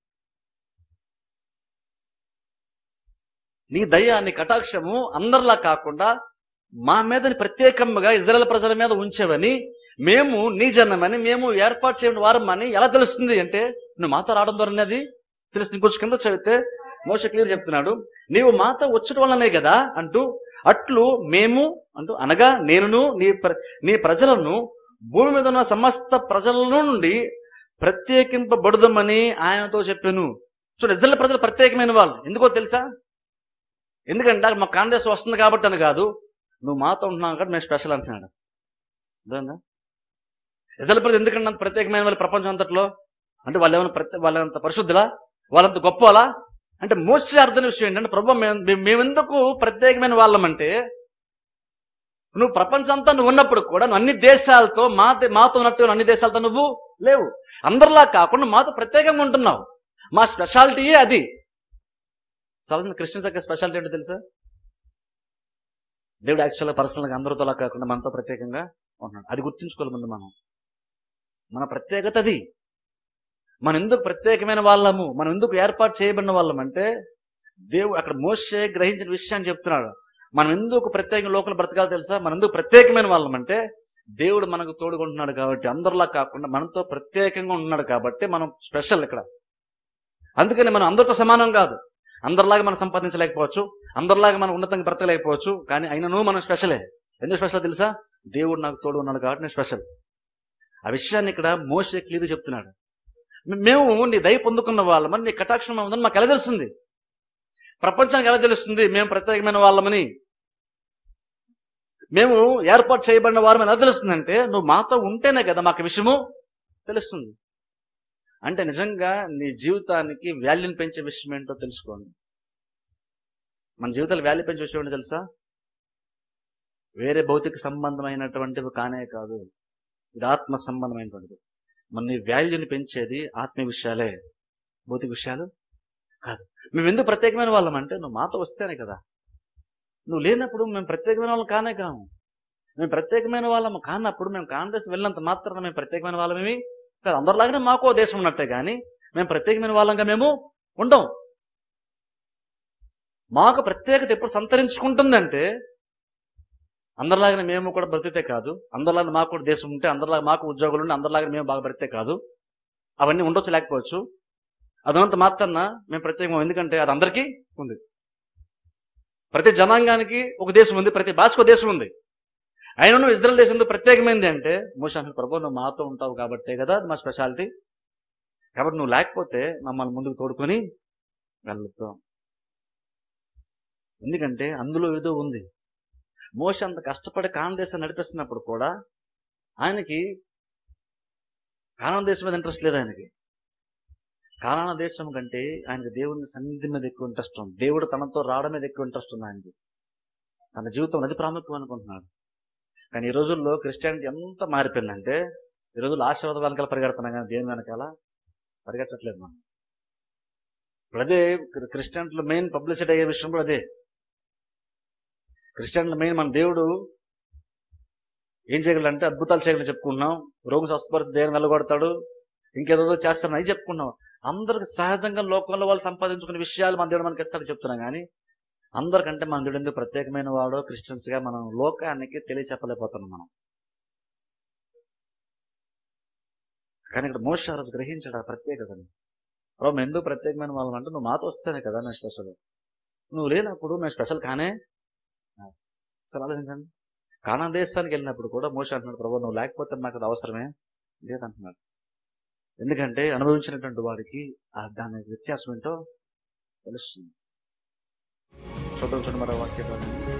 నీ దయ నీ కటాక్షము అందరిలా కాకుండా మా మీద ప్రత్యేకంగా ఇజ్రాయేల్ ప్రజల మీద ఉంచేవని, మేము నీ జనమని, మేము ఏర్పాటు చేయని వారమని ఎలా తెలుస్తుంది అంటే నువ్వు మాతో రావడం ద్వారా అది తెలుస్తుంది. ఇంకొంచెం కింద చదివితే మోషే క్లియర్ చెప్తున్నాడు, నీవు మాతో వచ్చడం వల్లనే కదా అంటూ అట్లు మేము అంటూ అనగా నేనును నీ నీ ప్రజలను భూమి మీద ఉన్న సమస్త ప్రజల నుండి ప్రత్యేకింపబడుదమని ఆయనతో చెప్పాను. చూడు, ఇజ్రాయేల్ ప్రజలు ప్రత్యేకమైన వాళ్ళు. ఎందుకో తెలుసా? ఎందుకంటే మా కానాను దేశం వస్తుంది కాబట్టి అని కాదు, నువ్వు మాతో ఉంటున్నావు కాబట్టి మేము స్పెషల్ అంటున్నాడు. అర్థమైందా? ఇజ్రాయేల్ ప్రజలు ఎందుకంటే అంత ప్రత్యేకమైన వాళ్ళు ప్రపంచం అంతట్లో అంటే వాళ్ళు ఏమైనా ప్రత్యేక వాళ్ళంత పరిశుద్ధులా, వాళ్ళంత గొప్పలా అంటే మోస్ట్లీ అర్థం విషయం ఏంటంటే ప్రభు మేము మేమెందుకు ప్రత్యేకమైన వాళ్ళం అంటే నువ్వు ప్రపంచం అంతా నువ్వు ఉన్నప్పుడు కూడా నువ్వు అన్ని దేశాలతో మా మాతో ఉన్నట్టు అన్ని దేశాలతో నువ్వు లేవు. అందరిలా కాకుండా మాతో ప్రత్యేకంగా ఉంటున్నావు. మా స్పెషాలిటీయే అది. సహజంగా క్రిస్టియన్స్ యొక్క స్పెషాలిటీ ఏంటో తెలుసా? దేవుడు యాక్చువల్గా పర్సనల్గా అందరితోలా కాకుండా మనతో ప్రత్యేకంగా ఉంటున్నాడు. అది గుర్తుంచుకోవాలి ముందు మనం. మన ప్రత్యేకత అది. మనం ఎందుకు ప్రత్యేకమైన వాళ్ళము, మనం ఎందుకు ఏర్పాటు చేయబడిన వాళ్ళం అంటే దేవుడు అక్కడ మోషే గ్రహించిన విషయాన్ని చెప్తున్నాడు. మనం ఎందుకు ప్రత్యేక లోకలు బ్రతకాలి తెలుసా? మనం ఎందుకు ప్రత్యేకమైన వాళ్ళం అంటే దేవుడు మనకు తోడుకుంటున్నాడు కాబట్టి, అందరిలా కాకుండా మనతో ప్రత్యేకంగా ఉంటున్నాడు కాబట్టి మనం స్పెషల్ ఇక్కడ. అందుకని మనం అందరితో సమానం కాదు. అందరిలాగా మనం సంపాదించలేకపోవచ్చు, అందరిలాగా మనం ఉన్నతంగా బ్రతకలేకపోవచ్చు, కానీ అయినను మనం స్పెషలే. ఎందుకు స్పెషల్ తెలుసా? దేవుడు నాకు తోడు ఉన్నాడు కాబట్టి నేను స్పెషల్. ఆ విషయాన్ని ఇక్కడ మోషే క్లియర్ చెప్తున్నాడు. మేము నీ దయ పొందుకున్న వాళ్ళమని, నీ కటాక్షం ఉందని మాకు ఎలా తెలుస్తుంది? ప్రపంచానికి ఎలా తెలుస్తుంది మేము ప్రత్యేకమైన వాళ్ళమని, మేము ఏర్పాటు చేయబడిన వారమని ఎలా తెలుస్తుందంటే నువ్వు మాతో ఉంటేనే కదా మాకు విషయము తెలుస్తుంది. అంటే నిజంగా నీ జీవితానికి వాల్యూని పెంచే విషయం ఏంటో తెలుసుకోండి. మన జీవితాలు వాల్యూ పెంచే విషయం ఏంటో తెలుసా? వేరే భౌతిక సంబంధమైనటువంటివి కానే కాదు, ఇది ఆత్మ సంబంధమైనటువంటిది. మన నీ వాల్యూని పెంచేది ఆత్మీయ విషయాలే, భౌతిక విషయాలు కాదు. మేము ఎందుకు ప్రత్యేకమైన వాళ్ళం అంటే నువ్వు మాతో వస్తేనే కదా. నువ్వు లేనప్పుడు మేము ప్రత్యేకమైన వాళ్ళం కానే కాము. మేము ప్రత్యేకమైన వాళ్ళము కానప్పుడు, మేము కాంగ్రెస్ వెళ్ళినంత మాత్రాన మేము ప్రత్యేకమైన వాళ్ళమేమి కాదు. అందరిలాగానే మాకో దేశం ఉన్నట్టే కానీ మేము ప్రత్యేకమైన వాళ్ళంగా మేము ఉండం. మాకు ప్రత్యేకత ఎప్పుడు సంతరించుకుంటుందంటే అందరిలాగానే మేము కూడా బ్రతితే కాదు, అందరిలాగా మాకు కూడా దేశం ఉంటే, అందరిలాగా మాకు ఉద్యోగులు ఉంటే అందరిలాగా మేము బాగా బ్రతితే కాదు. అవన్నీ ఉండొచ్చు, లేకపోవచ్చు. అదంతా మాత్రాన మేము ప్రత్యేకం. ఎందుకంటే అది అందరికీ ఉంది. ప్రతి జనాంగానికి ఒక దేశం ఉంది, ప్రతి భాషకు ఒక దేశం ఉంది. అయినా నువ్వు ఇజ్రాయెల్ దేశం ప్రత్యేకమైంది అంటే మోషే అంటాడు, ప్రభు నువ్వు మాతో ఉంటావు కాబట్టే కదా అది మా స్పెషాలిటీ. కాబట్టి నువ్వు లేకపోతే మమ్మల్ని ముందుకు తోడుకొని వెళ్తాం. ఎందుకంటే అందులో ఏదో ఉంది. మోషే అంత కష్టపడి కానాను దేశాన్ని నడిపిస్తున్నప్పుడు కూడా ఆయనకి కానాను దేశం మీద ఇంట్రెస్ట్ లేదు. ఆయనకి కానాను దేశం కంటే ఆయనకి దేవుని సన్నిధి మీద ఎక్కువ ఇంట్రెస్ట్ ఉంది. దేవుడు తనతో రావడం మీద ఎక్కువ ఇంట్రెస్ట్ ఉంది ఆయనకి. తన జీవితం అది ప్రాముఖ్యం అనుకుంటున్నాడు. కానీ ఈ రోజుల్లో క్రిస్టియానిటీ ఎంత మారిపోయిందంటే ఈ రోజుల్లో ఆశీర్వాద వెనకాల పరిగెడుతున్నాం కానీ దేవుని వెనకాల పరిగెట్టట్లేదు మనం. ఇప్పుడు అదే క్రిస్టియానిటీలో మెయిన్ పబ్లిసిటీ అయ్యే విషయం కూడా అదే. క్రిస్టియానిటీలో మెయిన్ మన దేవుడు ఏం చేయగలంటే అద్భుతాలు చేయగలని చెప్పుకున్నాం, రోగం స్వస్థపడితే దేవుని వెళ్ళగొడతాడు, ఇంకేదో చేస్తాను అది చెప్పుకున్నాం. అందరికి సహజంగా లోకంలో వాళ్ళు సంపాదించుకునే విషయాలు మన దేవుడు మనకి ఇస్తాడని చెప్తున్నాం. కానీ అందరికంటే మన దేవుడు ఎందుకు ప్రత్యేకమైన వాడో క్రిస్టియన్స్ గా మనం లోకానికి తెలియచెప్పలేకపోతున్నాం మనం. కానీ ఇక్కడ మోషే ఆ రోజు గ్రహించాడు ఆ ప్రత్యేకతని. ప్రభు ఎందుకు ప్రత్యేకమైన వాళ్ళం అంటే నువ్వు మాతో వస్తేనే కదా నేను స్పెషల్. నువ్వు లేనప్పుడు మేము స్పెషల్ కానే. సరే ఆలోచించండి. కానాను దేశానికి వెళ్ళినప్పుడు కూడా మోషే అంటున్నాడు, ప్రభు నువ్వు లేకపోతే నాకు అది అవసరమే లేదంటున్నాడు. ఎందుకంటే అనుభవించినటువంటి వాడికి దాని వ్యత్యాసం ఏంటో తెలుస్తుంది. చూద్దాం చూడండి మరో వాక్యం.